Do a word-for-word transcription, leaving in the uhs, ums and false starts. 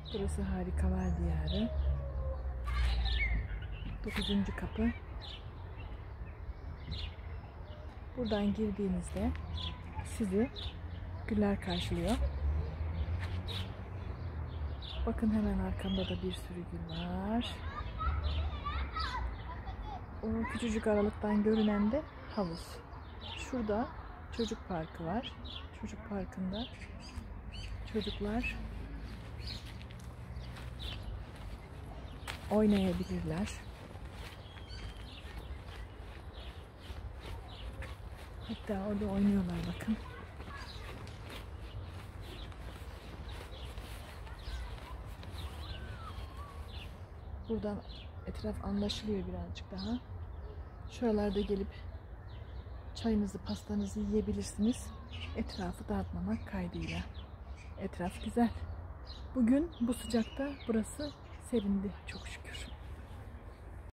Burası Harikalar Diyarı. Dokuzuncu kapı. Buradan girdiğinizde sizi güller karşılıyor. Bakın hemen arkamda da bir sürü gül var. O küçücük aralıktan görünen de havuz. Şurada çocuk parkı var. Çocuk parkında çocuklar oynayabilirler. Hatta orada oynuyorlar bakın. Buradan etraf anlaşılıyor birazcık daha. Şuralarda gelip çayınızı, pastanızı yiyebilirsiniz. Etrafı dağıtmamak kaydıyla. Etraf güzel. Bugün bu sıcakta burası serindi çok şükür.